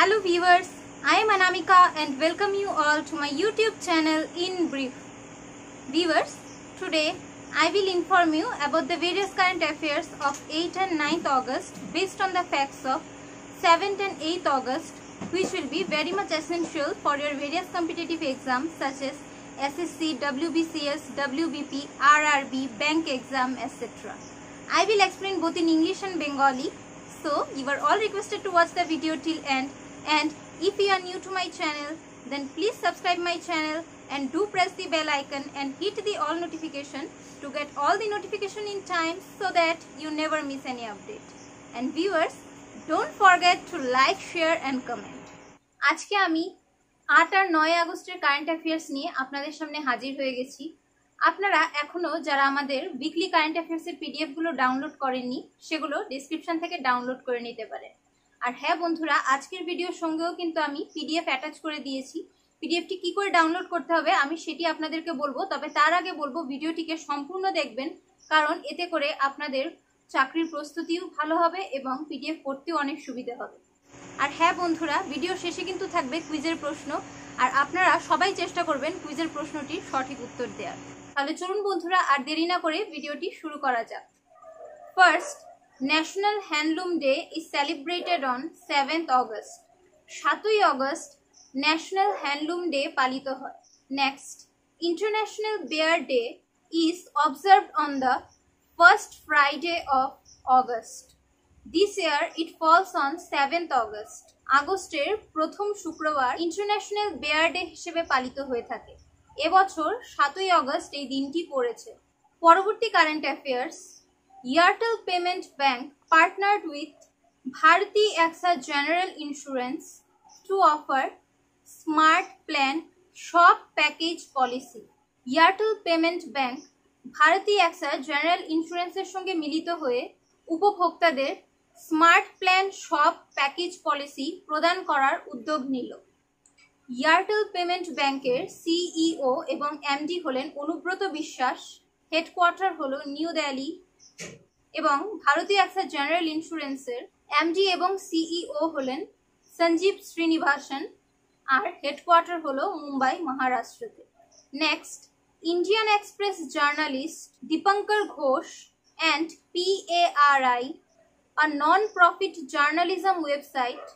Hello viewers, I am Anamika and welcome you all to my YouTube channel in brief. Viewers, today I will inform you about the various current affairs of 8th and 9th August based on the facts of 7th and 8th August, which will be very much essential for your various competitive exams such as SSC, WBCS, WBP, RRB, bank exam, etc. I will explain both in English and Bengali. So you are all requested to watch the video till end, and if you are new to my channel then please subscribe my channel and do press the bell icon and hit the all notification to get all the notification in time so that you never miss any update. And viewers, don't forget to like, share and comment. আজকে আমি 8 আর 9 আগস্টের current affairs নিয়ে আপনাদের সামনে হাজির হয়ে গেছি। আপনারা এখনো যারা আমাদের উইকলি কারেন্ট অ্যাফেয়ার্সের পিডিএফ গুলো ডাউনলোড করেননি সেগুলো ডেসক্রিপশন থেকে ডাউনলোড করে নিতে পারেন। আর হ্যাঁ বন্ধুরা, আজকের ভিডিওর সঙ্গেও কিন্তু আমি পিডিএফ অ্যাটাচ করে দিয়েছি। পিডিএফটি কি করে ডাউনলোড করতে হবে আমি সেটি আপনাদেরকে বলবো, তবে তার আগে বলবো ভিডিওটিকে সম্পূর্ণ দেখবেন, কারণ এতে করে আপনাদের চাকরির প্রস্তুতিও ভালো হবে এবং পিডিএফ পড়তেও অনেক সুবিধা হবে। আর হ্যাঁ বন্ধুরা, ভিডিও শেষে কিন্তু থাকবে কুইজের প্রশ্ন, আর আপনারা সবাই চেষ্টা করবেন কুইজের প্রশ্নটির সঠিক উত্তর দেওয়ার। তাহলে চলুন বন্ধুরা, আর দেরি না করে ভিডিওটি শুরু করা যাক। First, national handloom day is celebrated on 7th August। 7ই অগস্ট ন্যাশনাল হ্যান্ডলুম ডে পালিত হয়। Next, international bear day is observed on the first Friday of August. This year it falls on 7th August। আগস্টের প্রথম শুক্রবার ইন্টারন্যাশনাল বেয়ার ডে হিসেবে পালিত হয়ে থাকে। এবছর 7ই অগস্ট এই দিনটি পড়েছে। পরবর্তী current affairs, Airtel payment bank partnered with Bharti Axa general insurance to offer smart plan সব package policy. Airtel payment bank Bharti Axa general ইন্স্যুরেন্সের সঙ্গে মিলিত হয়ে উপভোক্তাদের স্মার্ট প্ল্যান সব প্যাকেজ পলিসি প্রদান করার উদ্যোগ নিল। এয়ারটেল পেমেন্ট ব্যাংকের সিইও এবং এমডি হলেন অনুব্রত বিশ্বাস, হেডকোয়ার্টার হলো নিউ দিল্লি, এবং ভারতী অ্যাক্সা জেনারেল ইন্স্যুরেন্সের এমডি এবং সিইও হলেন সঞ্জীব শ্রীনিবাসন, আর হেডকোয়ার্টার হলো মুম্বাই, মহারাষ্ট্রতে। Next, Indian express journalist Dipankar Ghosh and PARI, a non-profit journalism website,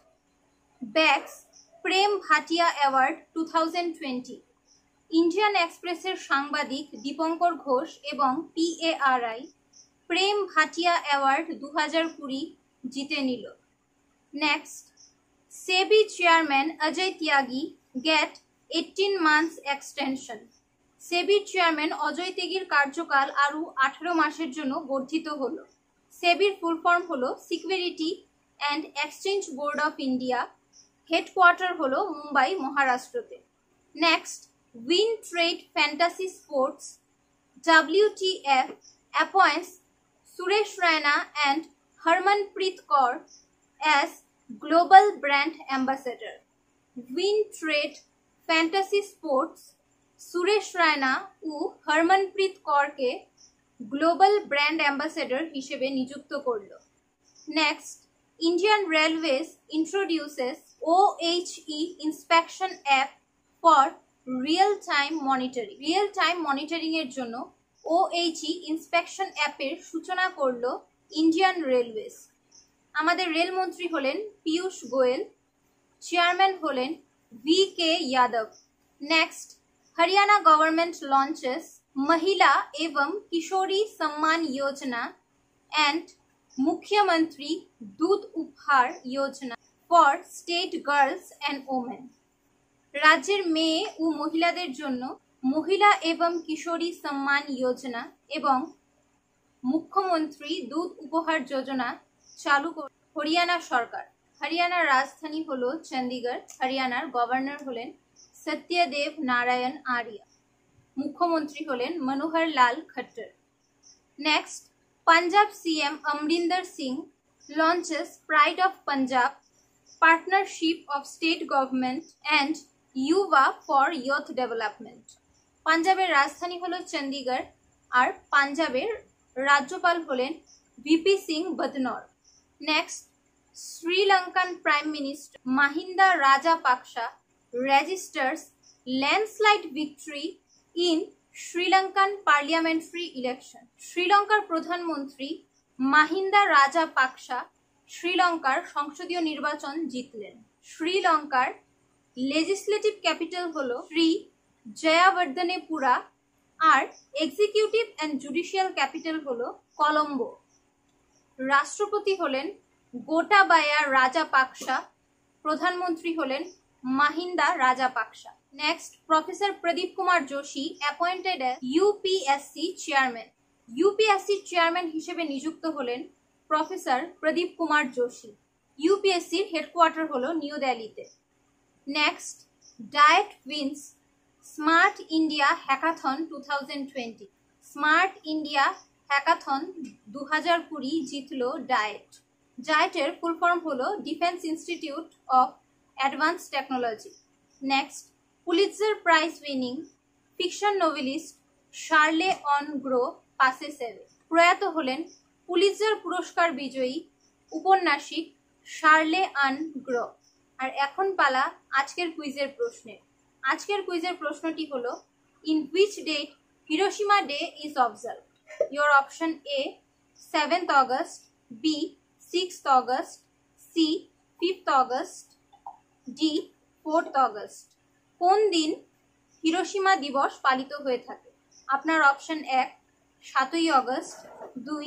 backs Prem Bhatia award 2020। Indian এক্সপ্রেসের সাংবাদিক দীপঙ্কর ঘোষ এবং PARI প্রেম ভাটিয়া অ্যাওয়ার্ড 2020 জিতে নিল। নেক্সট, সেবি chairman Ajay Tyagi get 18 months extension. সেবির চেয়ারম্যান অজয় ত্যাগীর কার্যকাল আরও 18 মাসের জন্য বর্ধিত হলো। সেবির ফুল ফর্ম হলো security and exchange board of India, headquarter হলো মুম্বাই, মহারাষ্ট্রতে। Next, win trade fantasy sports WTF appoints Suresh Raina and Harmanpreet Kaur as global brand ambassador. Win trade fantasy sports Suresh Raina ও হরমনপ্রীত কৌরকে গ্লোবাল ব্র্যান্ড অ্যাম্বাসেডর হিসেবে নিযুক্ত করল। Next, Indian railways introduces OHE inspection app for real time monitoring. Real time monitoring এর জন্য OHE inspection অ্যাপের সূচনা করল ইন্ডিয়ান রেলওয়েজ। আমাদের রেলমন্ত্রী হলেন পীয়ূষ গোয়েল, চেয়ারম্যান হলেন VK Yadav. Next, Haryana government launches महिला एवं किशोरी सम्मान योजना एंड मुख्यमंत्री दूध उपहार योजना for state girls and women. राज्येर मेये ओ महिलादेर जोन्नो महिला एवं किशोरी सम्मान योजना एवं मुख्यमंत्री दूध उपहार योजना चालू कर हरियाणा सरकार। हरियाणार राजधानी हलो चंडीगढ़। हरियाणार गवर्नर हलेन सत्यदेव नारायण आर्य, मुख्यमंत्री हलेन Manohar Lal Khattar. Next, Punjab CM Amarinder Singh launches pride of Punjab partnership of state government and युवा फॉर यूथ डेवलपमेंट। पंजाबेर राजधानी हलो चंडीगढ़ और पंजाबेर राज्यपाल हलेन VP सिंह बदनौर। नेक्स्ट, Sri Lankan Prime Minister Mahinda Rajapaksa registers landslide victory in Sri Lankan parliamentary election. শ্রীলঙ্কার প্রধানমন্ত্রী মাহিন্দা রাজাপাকসা শ্রীলঙ্কার সংসদীয় নির্বাচন জিতলেন। শ্রীলঙ্কার লেজিসলেটিভ ক্যাপিটাল হলো শ্রী জয়াবর্ধনেপুরা আর এক্সিকিউটিভ অ্যান্ড জুডিশিয়াল ক্যাপিটাল হলো কলম্বো। রাষ্ট্রপতি হলেন গোটাবায়া রাজাপাকসা, প্রধানমন্ত্রী হলেন Mahinda Rajapaksa. Next, professor Pradeep Kumar Joshi appointed as UPSC chairman. UPSC chairman হিসেবে নিযুক্ত হলেন প্রফেসর প্রদীপ কুমার যোশী। ইউপিএসসির হেডকোয়ার্টার হলো নিউ দিল্লিতে। Next, DIAT wins smart India hackathon 2020। Smart India hackathon 2020 জিতল ডায়েট। ডায়েটের ফুল ফর্ম হলো defence institute of advance technology. Next, Pulitzer prize winning fiction novelist Shirley Ann Grau passes away. প্রয়াত হলেন Pulitzer পুরস্কার বিজয়ী উপন্যাসিক শার্লে Ann grow. আর এখন পালা আজকের কুইজের প্রশ্নের। আজকের কুইজের প্রশ্নটি হলো, in which date Hiroshima day is observed? Your option A 7th August, B 6th August, C 5th August, D 4th August। কোন দিন হিরোশিমা দিবস পালিত হয়ে থাকে? আপনার অপশন 1 7ই অগস্ট, 2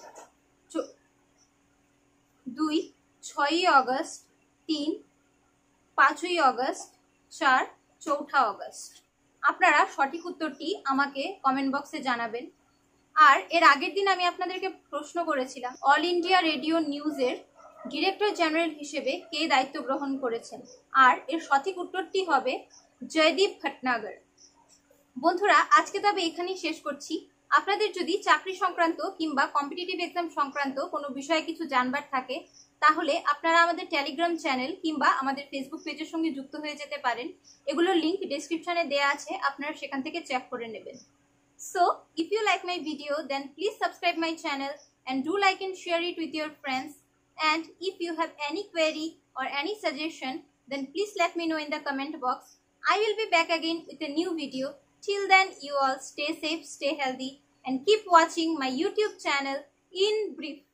6ই অগস্ট, 3 5ই অগস্ট, 4 4ঠা অগস্ট। আপনারা সঠিক উত্তরটি আমাকে কমেন্ট বক্সে জানাবেন। আর এর আগের দিন আমি আপনাদেরকে প্রশ্ন করেছিলাম অল ইন্ডিয়া রেডিও নিউজের ডিরেক্টর জেনারেল হিসেবে কে দায়িত্ব গ্রহণ করেছেন, আর এর সঠিক উত্তরটি হবে জয়দীপ ভটনাগর। বন্ধুরা, আজকে তবে এখানেই শেষ করছি। আপনাদের যদি চাকরি সংক্রান্ত কিংবা কম্পিটিটিভ এক্সাম সংক্রান্ত কোনো বিষয়ে কিছু জানবার থাকে, তাহলে আপনারা আমাদের টেলিগ্রাম চ্যানেল কিংবা আমাদের ফেসবুক পেজের সঙ্গে যুক্ত হয়ে যেতে পারেন। এগুলোর লিংক ডেসক্রিপশনে দেওয়া আছে, আপনারা সেখান থেকে চেক করে নেবেন। So, if you like my video, then please subscribe my channel and do like and share it with your friends. And if you have any query or any suggestion, then please let me know in the comment box. I will be back again with a new video. Till then, you all stay safe, stay healthy, and keep watching my YouTube channel in brief.